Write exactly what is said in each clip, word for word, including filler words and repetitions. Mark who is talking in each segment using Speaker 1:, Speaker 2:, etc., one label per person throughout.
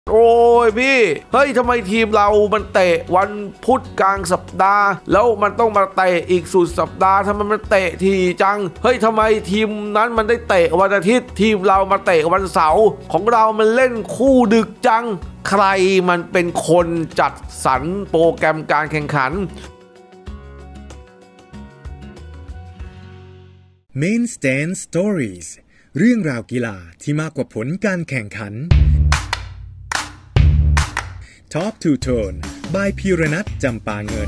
Speaker 1: โอ้ยพี่เฮ้ยทำไมทีมเรามันเตะวันพุธกลางสัปดาห์แล้วมันต้องมาเตะอีกสุดสัปดาห์ทำไมมันเตะทีจังเฮ้ยทำไมทีมนั้นมันได้เตะวันอาทิตย์ทีมเรามาเตะวันเสาร์ของเรามันเล่นคู่ดึกจังใครมันเป็นคนจัดสรรโปรแกรมการแข่งขัน
Speaker 2: Main Stand Stories เรื่องราวกีฬาที่มากกว่าผลการแข่งขันTalk to Tone by พีรนัท จำปาเงิน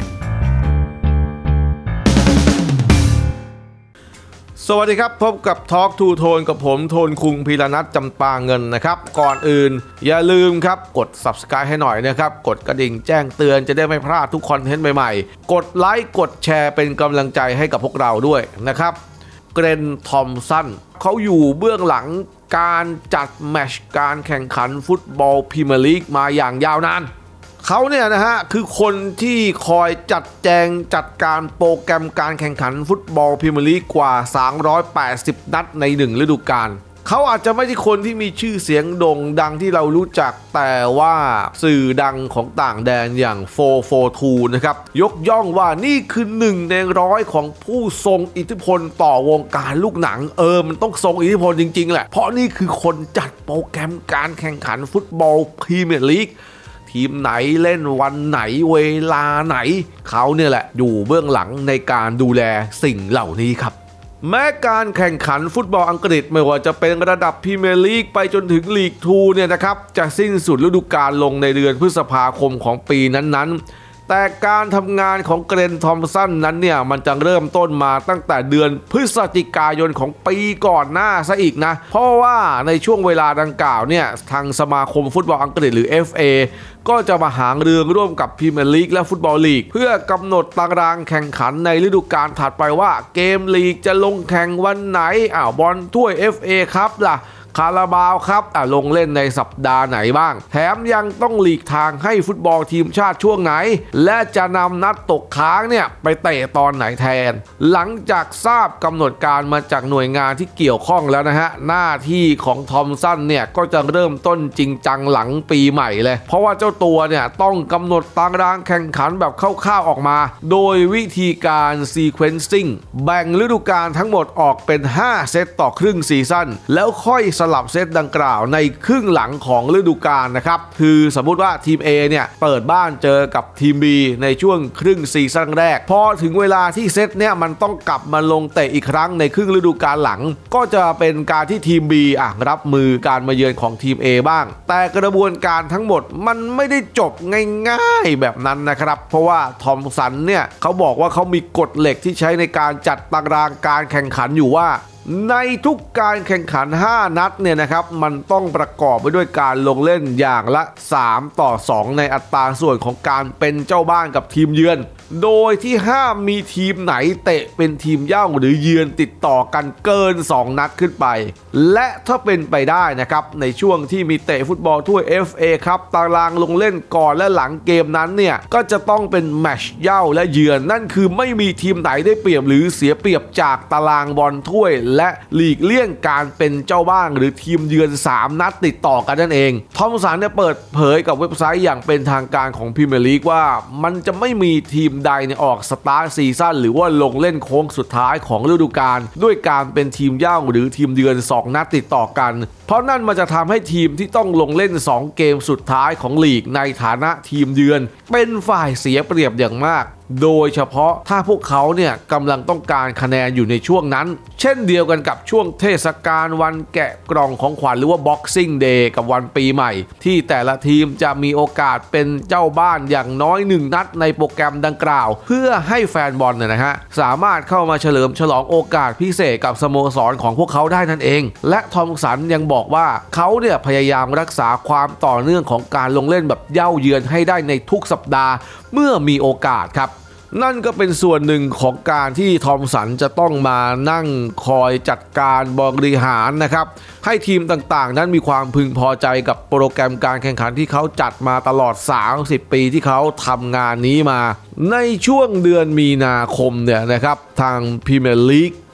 Speaker 1: สวัสดีครับพบกับ Talk to Tone กับผมโทนคุงพีรนัท จำปาเงินนะครับก่อนอื่นอย่าลืมครับกด Subscribe ให้หน่อยนะครับกดกระดิ่งแจ้งเตือนจะได้ไม่พลาดทุกคอนเทนต์ใหม่ๆกดไลค์กดแชร์เป็นกำลังใจให้กับพวกเราด้วยนะครับเกรน ทอมสันเขาอยู่เบื้องหลังการจัดแมตช์การแข่งขันฟุตบอลพรีเมียร์ลีกมาอย่างยาวนานเขาเนี่ยนะฮะคือคนที่คอยจัดแจงจัดการโปรแกรมการแข่งขันฟุตบอลพรีเมียร์ลีกกว่าสามร้อยแปดสิบนัดในหนึ่งฤดูกาลเขาอาจจะไม่ใช่คนที่มีชื่อเสียงโด่งดังที่เรารู้จักแต่ว่าสื่อดังของต่างแดนอย่างโฟร์ โฟร์ ทู นะครับยกย่องว่านี่คือหนึ่งในร้อยของผู้ทรงอิทธิพลต่อวงการลูกหนังเออมันต้องทรงอิทธิพลจริงๆแหละเพราะนี่คือคนจัดโปรแกรมการแข่งขันฟุตบอลพรีเมียร์ลีกทีมไหนเล่นวันไหนเวลาไหนเขาเนี่ยแหละอยู่เบื้องหลังในการดูแลสิ่งเหล่านี้ครับแม้การแข่งขันฟุตบอลอังกฤษไม่ว่าจะเป็นระดับพรีเมียร์ลีกไปจนถึงลีกทูเนี่ยนะครับจะสิ้นสุดฤดูกาลลงในเดือนพฤษภาคมของปีนั้นๆแต่การทำงานของเกรน ทอมสันนั้นเนี่ยมันจะเริ่มต้นมาตั้งแต่เดือนพฤศจิกายนของปีก่อนหน้าซะอีกนะเพราะว่าในช่วงเวลาดังกล่าวเนี่ยทางสมาคมฟุตบอลอังกฤษหรือ เอฟ เอ ก็จะมาหารือร่วมกับพรีเมียร์ลีกและฟุตบอลลีกเพื่อกำหนดตารางแข่งขันในฤดูกาลถัดไปว่าเกมลีกจะลงแข่งวันไหนอ้าวบอลถ้วย เอฟ เอ ครับล่ะคาราบาวครับอ่ะลงเล่นในสัปดาห์ไหนบ้างแถมยังต้องหลีกทางให้ฟุตบอลทีมชาติช่วงไหนและจะนำนัดตกค้างเนี่ยไปเตะตอนไหนแทนหลังจากทราบกำหนดการมาจากหน่วยงานที่เกี่ยวข้องแล้วนะฮะหน้าที่ของทอมสันเนี่ยก็จะเริ่มต้นจริงจังหลังปีใหม่เลยเพราะว่าเจ้าตัวเนี่ยต้องกำหนดตารางแข่งขันแบบคร่าวๆออกมาโดยวิธีการ sequencing แบ่งฤดูกาลทั้งหมดออกเป็นห้าเซตต่อครึ่งซีซั่นแล้วค่อยสลับเซตดังกล่าวในครึ่งหลังของฤดูกาลนะครับคือสมมุติว่าทีม A เนี่ยเปิดบ้านเจอกับทีม B ในช่วงครึ่งซีซั่นแรกพอถึงเวลาที่เซตเนี่ยมันต้องกลับมาลงเตะอีกครั้งในครึ่งฤดูกาลหลังก็จะเป็นการที่ทีม B อ่ะรับมือการมาเยือนของทีม A บ้างแต่กระบวนการทั้งหมดมันไม่ได้จบง่ายๆแบบนั้นนะครับเพราะว่าทอมสันเนี่ยเขาบอกว่าเขามีกฎเหล็กที่ใช้ในการจัดตารางการแข่งขันอยู่ว่าในทุกการแข่งขันห้านัดเนี่ยนะครับมันต้องประกอบไปด้วยการลงเล่นอย่างละสามต่อสองในอัตราส่วนของการเป็นเจ้าบ้านกับทีมเยือนโดยที่ห้ามมีทีมไหนเตะเป็นทีมเย่าหรือเยือนติดต่อกันเกินสองนัดขึ้นไปและถ้าเป็นไปได้นะครับในช่วงที่มีเตะฟุตบอลถ้วย เอฟ เอ ครับตารางลงเล่นก่อนและหลังเกมนั้นเนี่ยก็จะต้องเป็นแมตช์เย่าและเยือนนั่นคือไม่มีทีมไหนได้เปรียบหรือเสียเปรียบจากตารางบอลถ้วยและหลีกเลี่ยงการเป็นเจ้าบ้านหรือทีมเยือนสามนัดติดต่อกันนั่นเองทอมสันเนี่ยเปิดเผยกับเว็บไซต์อย่างเป็นทางการของพรีเมียร์ลีกว่ามันจะไม่มีทีมใดเนี่ยออกสตาร์ทซีซั่นหรือว่าลงเล่นโค้งสุดท้ายของฤดูกาลด้วยการเป็นทีมเย่าหรือทีมเยือนสองนัดติดต่อกันเพราะนั่นมันจะทำให้ทีมที่ต้องลงเล่นสองเกมสุดท้ายของลีกในฐานะทีมเยือนเป็นฝ่ายเสียเปรียบอย่างมากโดยเฉพาะถ้าพวกเขาเนี่ยกำลังต้องการคะแนนอยู่ในช่วงนั้นเช่นเดียวกันกับช่วงเทศกาลวันแกะกล่องของขวัญหรือว่า Boxing Day กับวันปีใหม่ที่แต่ละทีมจะมีโอกาสเป็นเจ้าบ้านอย่างน้อยหนึ่งนัดในโปรแกรมดังกล่าวเพื่อให้แฟนบอลเนี่ยนะฮะสามารถเข้ามาเฉลิมฉลองโอกาสพิเศษกับสโมสรของพวกเขาได้นั่นเองและทอมสันยังบอกว่าเขาเนี่ยพยายามรักษาความต่อเนื่องของการลงเล่นแบบเย่าเยือนให้ได้ในทุกสัปดาห์เมื่อมีโอกาสครับนั่นก็เป็นส่วนหนึ่งของการที่ทอมสันจะต้องมานั่งคอยจัดการบริหารนะครับให้ทีมต่างๆนั้นมีความพึงพอใจกับโปรแกรมการแข่งขันที่เขาจัดมาตลอดสามสิบปีที่เขาทำงานนี้มาในช่วงเดือนมีนาคมเนี่ยนะครับทางพรีเมียร์ลีก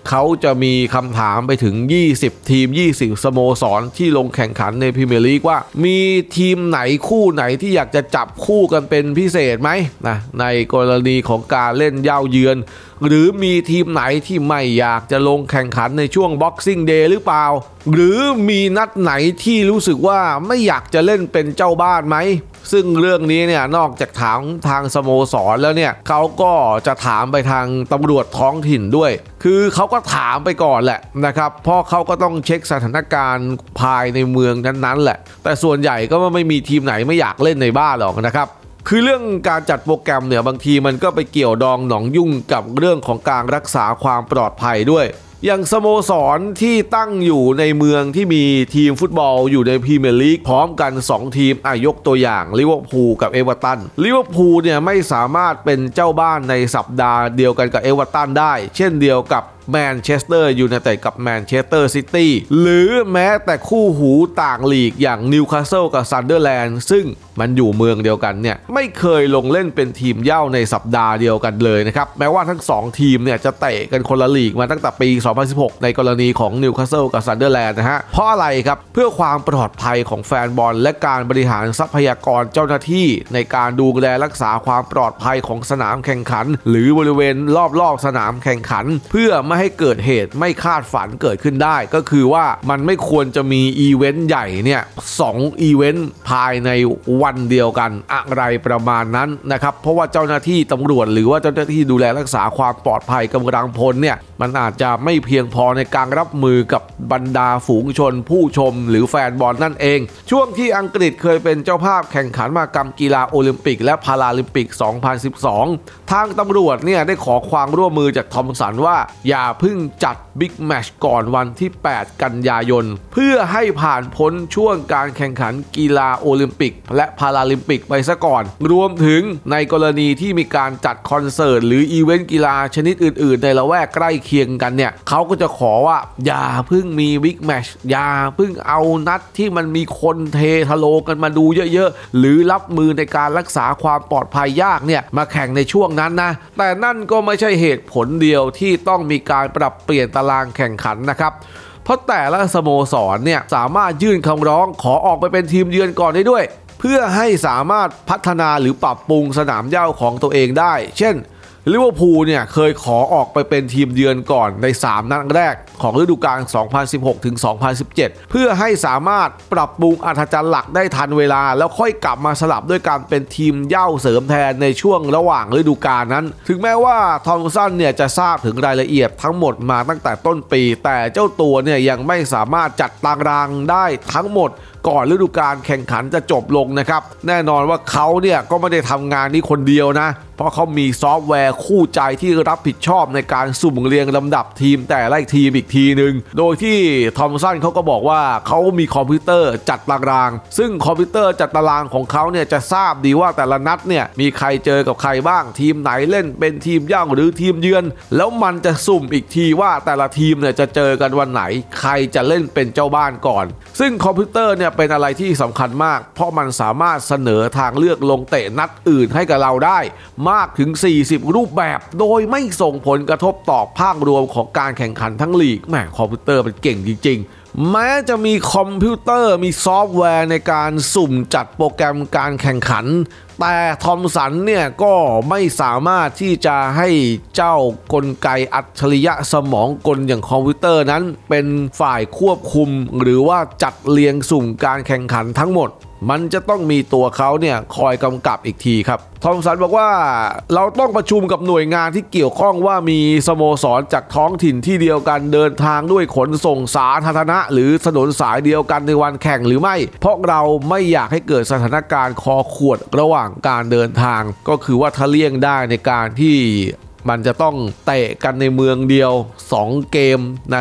Speaker 1: เขาจะมีคำถามไปถึงยี่สิบทีมยี่สิบสโมสรที่ลงแข่งขันในพรีเมียร์ลีกว่ามีทีมไหนคู่ไหนที่อยากจะจับคู่กันเป็นพิเศษไหมนะในกรณีของการเล่นเย้าเยือนหรือมีทีมไหนที่ไม่อยากจะลงแข่งขันในช่วง Boxing Day หรือเปล่าหรือมีนัดไหนที่รู้สึกว่าไม่อยากจะเล่นเป็นเจ้าบ้านไหมซึ่งเรื่องนี้เนี่ยนอกจากถามทางสโมสรแล้วเนี่ยเขาก็จะถามไปทางตำรวจท้องถิ่นด้วยคือเขาก็ถามไปก่อนแหละนะครับเพราะเขาก็ต้องเช็คสถานการณ์ภายในเมืองนั้นๆแหละแต่ส่วนใหญ่ก็ไม่มีทีมไหนไม่อยากเล่นในบ้านหรอกนะครับคือเรื่องการจัดโปรแกรมเนี่ยบางทีมันก็ไปเกี่ยวดองหนองยุ่งกับเรื่องของการรักษาความปลอดภัยด้วยอย่างสโมสรที่ตั้งอยู่ในเมืองที่มีทีมฟุตบอลอยู่ในพรีเมียร์ลีกพร้อมกันสองทีมอ่ะยกตัวอย่างลิเวอร์พูลกับเอเวอร์ตันลิเวอร์พูลเนี่ยไม่สามารถเป็นเจ้าบ้านในสัปดาห์เดียวกันกับเอเวอร์ตันได้เช่นเดียวกับแมนเชสเตอร์ยูไนเต็ดกับแมนเชสเตอร์ซิตี้หรือแม้แต่คู่หูต่างลีกอย่างนิวคาสเซิลกับซันเดอร์แลนด์ซึ่งมันอยู่เมืองเดียวกันเนี่ยไม่เคยลงเล่นเป็นทีมเหย้าในสัปดาห์เดียวกันเลยนะครับแม้ว่าทั้งสองทีมเนี่ยจะเตะกันคนละลีกมาตั้งแต่ปีสองพันสิบหกในกรณีของนิวคาสเซิลกับซันเดอร์แลนด์นะฮะเพราะอะไรครับเพื่อความปลอดภัยของแฟนบอลและการบริหารทรัพยากรเจ้าหน้าที่ในการดูแลรักษาความปลอดภัยของสนามแข่งขันหรือบริเวณรอบๆสนามแข่งขันเพื่อไม่ให้เกิดเหตุไม่คาดฝันเกิดขึ้นได้ก็คือว่ามันไม่ควรจะมีอีเวนต์ใหญ่เนี่ยสองอีเวนต์ภายในวันเดียวกันอะไรประมาณนั้นนะครับเพราะว่าเจ้าหน้าที่ตำรวจหรือว่าเจ้าหน้าที่ดูแลรักษาความปลอดภัยกำลังพลเนี่ยมันอาจจะไม่เพียงพอในการรับมือกับบรรดาฝูงชนผู้ชมหรือแฟนบอลนั่นเองช่วงที่อังกฤษเคยเป็นเจ้าภาพแข่งขันมหกรรมกีฬาโอลิมปิกและพาราลิมปิกสองพันสิบสองทางตำรวจเนี่ยได้ขอความร่วมมือจากทอมสันว่าอย่าเพิ่งจัดบิ๊กแมตช์ก่อนวันที่แปดกันยายนเพื่อให้ผ่านพ้นช่วงการแข่งขันกีฬาโอลิมปิกและพาราลิมปิกไปซะก่อนรวมถึงในกรณีที่มีการจัดคอนเสิร์ตหรืออีเวนต์กีฬาชนิดอื่นๆในละแวกใกล้เคียงกันเนี่ยเขาก็จะขอว่าอย่าเพิ่งมีบิ๊กแมตช์อย่าเพิ่งเอานัดที่มันมีคนเททะโลกันมาดูเยอะๆหรือรับมือในการรักษาความปลอดภัยยากเนี่ยมาแข่งในช่วงนั้นนะแต่นั่นก็ไม่ใช่เหตุผลเดียวที่ต้องมีการปรับเปลี่ยนตารางแข่งขันนะครับเพราะแต่ละสโมสรเนี่ยสามารถยื่นคำร้องขอออกไปเป็นทีมเยือนก่อนได้ด้วยเพื่อให้สามารถพัฒนาหรือปรับปรุงสนามเหญ้าของตัวเองได้เช่นลิเวอร์พูลเนี่ยเคยขอออกไปเป็นทีมเยือนก่อนในสามนัดแรกของฤดูกาล สองพันสิบหกถึงสองพันสิบเจ็ด เพื่อให้สามารถปรับปรุงอัธจันทร์หลักได้ทันเวลาแล้วค่อยกลับมาสลับด้วยการเป็นทีมเหย้าเสริมแทนในช่วงระหว่างฤดูกาลนั้นถึงแม้ว่าทอมสันเนี่ยจะทราบถึงรายละเอียดทั้งหมดมาตั้งแต่ต้นปีแต่เจ้าตัวเนี่ยยังไม่สามารถจัดตารางได้ทั้งหมดก่อนฤดูกาลแข่งขันจะจบลงนะครับแน่นอนว่าเขาเนี่ยก็ไม่ได้ทำงานนี้คนเดียวนะเพราะเขามีซอฟต์แวร์คู่ใจที่รับผิดชอบในการสุ่มเรียงลำดับทีมแต่ละทีมอีกทีหนึ่งโดยที่ทอมสันเขาก็บอกว่าเขามีคอมพิวเตอร์จัดตารางซึ่งคอมพิวเตอร์จัดตารางของเขาเนี่ยจะทราบดีว่าแต่ละนัดเนี่ยมีใครเจอกับใครบ้างทีมไหนเล่นเป็นทีมเหย้าหรือทีมเยือนแล้วมันจะสุ่มอีกทีว่าแต่ละทีมเนี่ยจะเจอกันวันไหนใครจะเล่นเป็นเจ้าบ้านก่อนซึ่งคอมพิวเตอร์เนี่ยเป็นอะไรที่สำคัญมากเพราะมันสามารถเสนอทางเลือกลงเตะนัดอื่นให้กับเราได้มากถึงสี่สิบรูปแบบโดยไม่ส่งผลกระทบต่อภาพรวมของการแข่งขันทั้งลีกแหมคอมพิวเตอร์มันเก่งจริงๆแม้จะมีคอมพิวเตอร์มีซอฟต์แวร์ในการสุ่มจัดโปรแกรมการแข่งขันแต่ทอมสันเนี่ยก็ไม่สามารถที่จะให้เจ้ากลไกอัจฉริยะสมองกลอย่างคอมพิวเตอร์นั้นเป็นฝ่ายควบคุมหรือว่าจัดเรียงสุ่มการแข่งขันทั้งหมดมันจะต้องมีตัวเขาเนี่ยคอยกำกับอีกทีครับทอมสันบอกว่าเราต้องประชุมกับหน่วยงานที่เกี่ยวข้องว่ามีสโมสรจากท้องถิ่นที่เดียวกันเดินทางด้วยขนส่งสาธารณะหรือถนนสายเดียวกันในวันแข่งหรือไม่เพราะเราไม่อยากให้เกิดสถานการณ์คอขวดระหว่างการเดินทางก็คือว่าถ้าเลี่ยงได้ในการที่มันจะต้องเตะกันในเมืองเดียวสองเกมนะครับ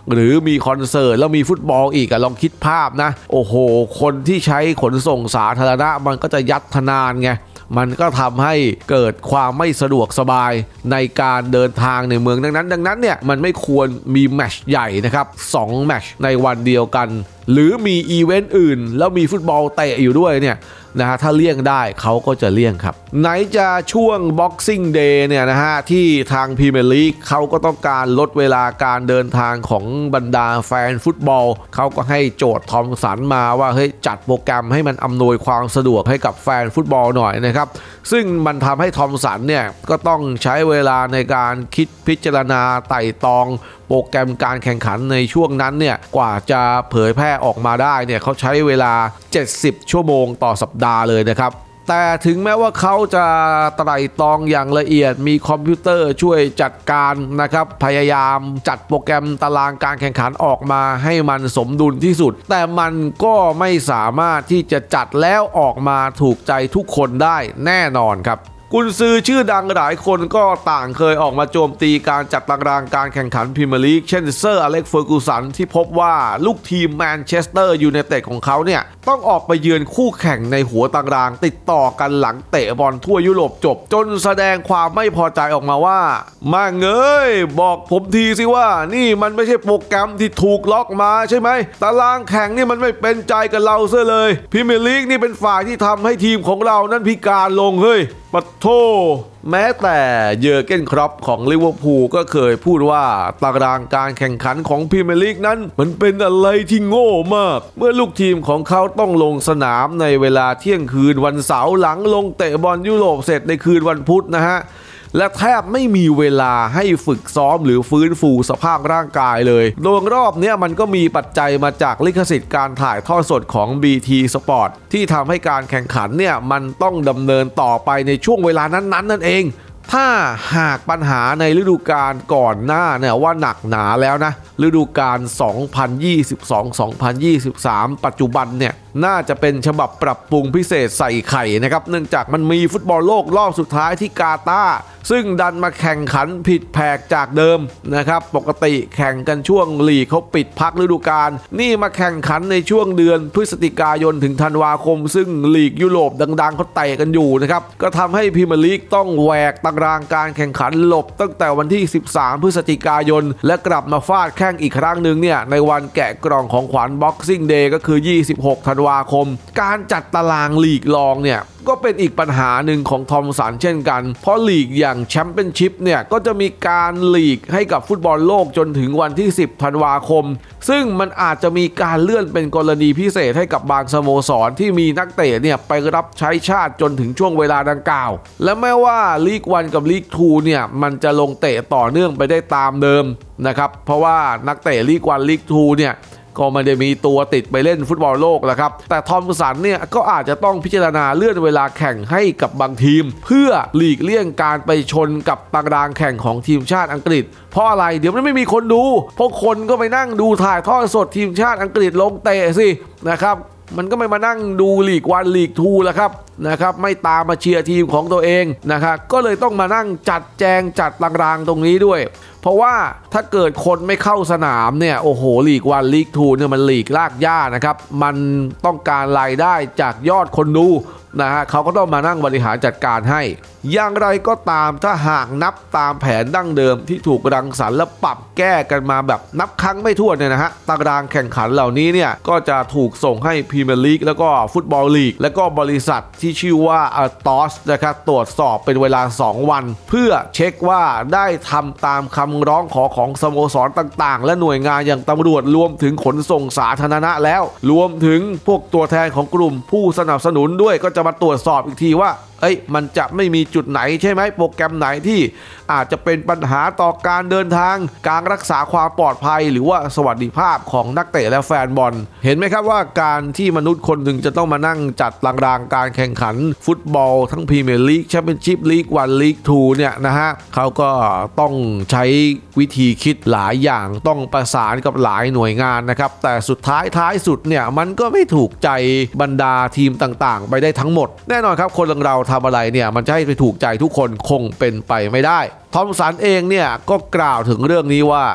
Speaker 1: หรือมีคอนเสิร์ตแล้วมีฟุตบอลอีกอะลองคิดภาพนะโอ้โหคนที่ใช้ขนส่งสาธารณะมันก็จะยัดทนานไงมันก็ทำให้เกิดความไม่สะดวกสบายในการเดินทางในเมืองดังนั้นดังนั้นเนี่ยมันไม่ควรมีแมตช์ใหญ่นะครับสองแมตช์ในวันเดียวกันหรือมีอีเวนต์อื่นแล้วมีฟุตบอลเตะอยู่ด้วยเนี่ยนะฮะถ้าเลี่ยงได้เขาก็จะเลี่ยงครับไหนจะช่วง Boxing Day เนี่ยนะฮะที่ทางพรีเมียร์ลีกเขาก็ต้องการลดเวลาการเดินทางของบรรดาแฟนฟุตบอลเขาก็ให้โจทย์ทอมสันมาว่าเฮ้ยจัดโปรแกรมให้มันอำนวยความสะดวกให้กับแฟนฟุตบอลหน่อยนะครับซึ่งมันทำให้ทอมสันเนี่ยก็ต้องใช้เวลาในการคิดพิจารณาไต่ตองโปรแกรมการแข่งขันในช่วงนั้นเนี่ยกว่าจะเผยแพร่ออกมาได้เนี่ยเขาใช้เวลาเจ็ดสิบชั่วโมงต่อสัปดาห์เลยนะครับแต่ถึงแม้ว่าเขาจะไตร่ตรองอย่างละเอียดมีคอมพิวเตอร์ช่วยจัดการนะครับพยายามจัดโปรแกรมตารางการแข่งขันออกมาให้มันสมดุลที่สุดแต่มันก็ไม่สามารถที่จะจัดแล้วออกมาถูกใจทุกคนได้แน่นอนครับกุนซือชื่อดังหลายคนก็ต่างเคยออกมาโจมตีการจัดตารางการแข่งขันพรีเมียร์ลีกเช่นเซอร์อเล็กซ์เฟอร์กูสันที่พบว่าลูกทีมแมนเชสเตอร์ยูไนเต็ดของเขาเนี่ยต้องออกไปเยือนคู่แข่งในหัวตารางติดต่อกันหลังเตะบอลทั่วยุโรปจบจนแสดงความไม่พอใจออกมาว่ามาเงยบอกผมทีสิว่านี่มันไม่ใช่โปรแกรมที่ถูกล็อกมาใช่ไหมตารางแข่งนี่มันไม่เป็นใจกับเราซะเลยพรีเมียร์ลีกนี่เป็นฝ่ายที่ทำให้ทีมของเรานั้นพิการลงเฮ้ยปะโธแม้แต่เยอร์เก้นครอปของลิเวอร์พูลก็เคยพูดว่าตารางการแข่งขันของพรีเมียร์ลีกนั้นมันเป็นอะไรที่โง่มากเมื่อลูกทีมของเขาต้องลงสนามในเวลาเที่ยงคืนวันเสาร์หลังลงเตะบอลยุโรปเสร็จในคืนวันพุธนะฮะและแทบไม่มีเวลาให้ฝึกซ้อมหรือฟื้นฟูสภาพร่างกายเลยโดยรอบนี้มันก็มีปัจจัยมาจากลิขสิทธิ์การถ่ายทอดสดของ บี ที Sport ที่ทำให้การแข่งขันเนี่ยมันต้องดำเนินต่อไปในช่วงเวลานั้นๆนั่นเองถ้าหากปัญหาในฤดูกาลก่อนหน้าเนี่ยว่าหนักหนาแล้วนะฤดูกาล สองพันยี่สิบสอง สองพันยี่สิบสาม ปัจจุบันเนี่ยน่าจะเป็นฉบับปรับปรุงพิเศษใส่ไข่นะครับเนื่องจากมันมีฟุตบอลโลกรอบสุดท้ายที่กาตาร์ซึ่งดันมาแข่งขันผิดแผกจากเดิมนะครับปกติแข่งกันช่วงลีกเขาปิดพักฤดูกาลนี่มาแข่งขันในช่วงเดือนพฤศจิกายนถึงธันวาคมซึ่งลีกยุโรปดังๆเขาเตะกันอยู่นะครับก็ทำให้พรีเมียร์ลีกต้องแหวกตารางการแข่งขันหลบตั้งแต่วันที่สิบสามพฤศจิกายนและกลับมาฟาดแข่งอีกครั้งหนึ่งเนี่ยในวันแกะกล่องของขวัญ Boxing Day ก็คือยี่สิบหกธันวาคมการจัดตารางลีกรองเนี่ยก็เป็นอีกปัญหาหนึ่งของทอมสันเช่นกันเพราะลีกอย่างแชมเปี้ยนชิพเนี่ยก็จะมีการลีกให้กับฟุตบอลโลกจนถึงวันที่สิบธันวาคมซึ่งมันอาจจะมีการเลื่อนเป็นกรณีพิเศษให้กับบางสโมสรที่มีนักเตะเนี่ยไปรับใช้ชาติจนถึงช่วงเวลาดังกล่าวและแม้ว่าลีกวันกับลีกทูเนี่ยมันจะลงเตะต่อเนื่องไปได้ตามเดิมนะครับเพราะว่านักเตะลีกวันลีกทูเนี่ยก็ไม่ได้มีตัวติดไปเล่นฟุตบอลโลกแล้วครับแต่ทอมสันเนี่ยก็อาจจะต้องพิจารณาเลื่อนเวลาแข่งให้กับบางทีมเพื่อหลีกเลี่ยงการไปชนกับตารางแข่งของทีมชาติอังกฤษเพราะอะไรเดี๋ยวมันไม่มีคนดูเพราะคนก็ไปนั่งดูถ่ายทอดสดทีมชาติอังกฤษลงเตะสินะครับมันก็ไม่มานั่งดูลีกวันลีกทูแล้วครับนะครับไม่ตามมาเชียร์ทีมของตัวเองนะครับก็เลยต้องมานั่งจัดแจงจัดตารางตรงนี้ด้วยเพราะว่าถ้าเกิดคนไม่เข้าสนามเนี่ยโอ้โหลีกวันลีกทูเนี่ยมันลีกลากย่านะครับมันต้องการรายได้จากยอดคนดูนะฮะเขาก็ต้องมานั่งบริหารจัดการให้อย่างไรก็ตามถ้าหากนับตามแผนดั้งเดิมที่ถูกรังสรรค์และปรับแก้กันมาแบบนับครั้งไม่ถ้วนเนี่ยนะฮะตารางแข่งขันเหล่านี้เนี่ยก็จะถูกส่งให้พรีเมียร์ลีกแล้วก็ฟุตบอลลีกแล้วก็บริษัทที่ชื่อว่าอัลตอสนะครับตรวจสอบเป็นเวลาสองวันเพื่อเช็คว่าได้ทำตามคำร้องขอของสโมสรต่างๆและหน่วยงานอย่างตำรวจรวมถึงขนส่งสาธารณะแล้วรวมถึงพวกตัวแทนของกลุ่มผู้สนับสนุนด้วยก็จะมาตรวจสอบอีกทีว่าเอ้ยมันจะไม่มีจุดไหนใช่ไหมโปรแกรมไหนที่อาจจะเป็นปัญหาต่อการเดินทางการรักษาความปลอดภัยหรือว่าสวัสดิภาพของนักเตะและแฟนบอลเห็นไหมครับว่าการที่มนุษย์คนหนึ่งจะต้องมานั่งจัดตารางการแข่งขันฟุตบอลทั้งพรีเมียร์ลีกแชมเปี้ยนชิพลีกวันลีกทูเนี่ยนะฮะเขาก็ต้องใช้วิธีคิดหลายอย่างต้องประสานกับหลายหน่วยงานนะครับแต่สุดท้ายท้ายสุดเนี่ยมันก็ไม่ถูกใจบรรดาทีมต่างๆไปได้ทั้งหมดแน่นอนครับคนเราทำอะไรเนี่ยมันจะให้ไปถูกใจทุกคนคงเป็นไปไม่ได้ทอมสันเองเนี่ยก็กล่าวถึงเรื่องนี้ว่า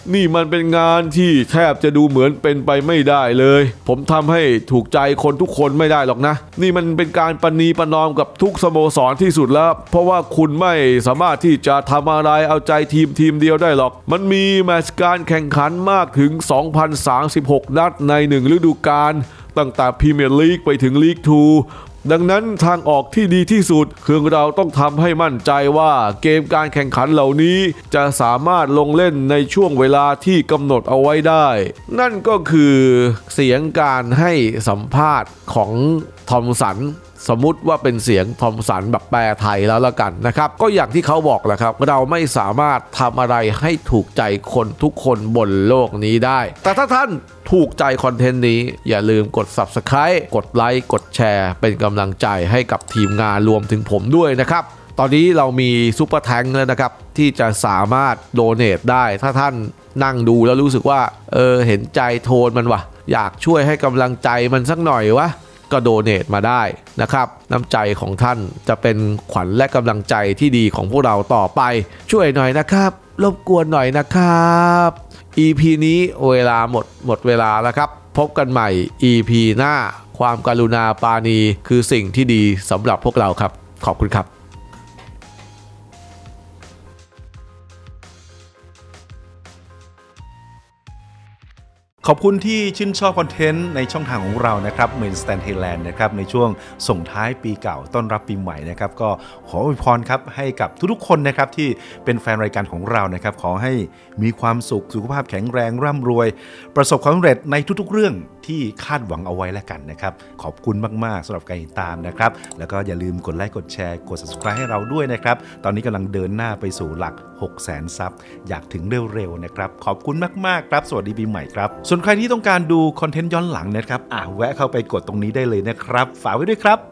Speaker 1: นี่มันเป็นงานที่แทบจะดูเหมือนเป็นไปไม่ได้เลยผมทำให้ถูกใจคนทุกคนไม่ได้หรอกนะนี่มันเป็นการประนีประนอมกับทุกสโมสรที่สุดแล้วเพราะว่าคุณไม่สามารถที่จะทำอะไรเอาใจทีมทีมเดียวได้หรอกมันมีแมตช์การแข่งขันมากถึง สองพันสามสิบหก นัดในหนึ่งฤดูกาลตั้งแต่พรีเมียร์ลีกไปถึงลีกทูดังนั้นทางออกที่ดีที่สุดคือเราต้องทำให้มั่นใจว่าเกมการแข่งขันเหล่านี้จะสามารถลงเล่นในช่วงเวลาที่กำหนดเอาไว้ได้นั่นก็คือเสียงการให้สัมภาษณ์ของทอมสันสมมุติว่าเป็นเสียงทอมสันแบบแปลไทยแล้วละกันนะครับก็อย่างที่เขาบอกแหละครับเราไม่สามารถทำอะไรให้ถูกใจคนทุกคนบนโลกนี้ได้แต่ถ้าท่านถูกใจคอนเทนต์นี้อย่าลืมกด ซับสไครบ์ กดไลค์กดแชร์เป็นกำลังใจให้กับทีมงานรวมถึงผมด้วยนะครับตอนนี้เรามีซุปเปอร์แทงค์แล้วนะครับที่จะสามารถโดเนทได้ถ้าท่านนั่งดูแล้วรู้สึกว่าเออเห็นใจโทนมันวะอยากช่วยให้กำลังใจมันสักหน่อยวะก็โดเนทมาได้นะครับน้ำใจของท่านจะเป็นขวัญและกำลังใจที่ดีของพวกเราต่อไปช่วยหน่อยนะครับรบกวนหน่อยนะครับ อี พี นี้เวลาหมดหมดเวลาแล้วครับพบกันใหม่ อี พี หน้าความกรุณาปราณีคือสิ่งที่ดีสำหรับพวกเราครับขอบคุณครับ
Speaker 3: ขอบคุณที่ชื่นชอบคอนเทนต์ในช่องทางของเรานะครับ Main Stand Thailand นะครับในช่วงส่งท้ายปีเก่าต้อนรับปีใหม่นะครับก็ขออวยพรครับให้กับทุกๆคนนะครับที่เป็นแฟนรายการของเรานะครับขอให้มีความสุขสุขภาพแข็งแรงร่ำรวยประสบความสำเร็จในทุกๆเรื่องที่คาดหวังเอาไว้แล้วกันนะครับขอบคุณมากๆสำหรับการติดตามนะครับแล้วก็อย่าลืมกดไลค์กดแชร์กด ซับสไครบ์ ให้เราด้วยนะครับตอนนี้กำลังเดินหน้าไปสู่หลัก หกแสน ซับอยากถึงเร็วๆนะครับขอบคุณมากๆครับสวัสดีปีใหม่ครับส่วนใครที่ต้องการดูคอนเทนต์ย้อนหลังนะครับอ่ะแวะเข้าไปกดตรงนี้ได้เลยนะครับฝากไว้ด้วยครับ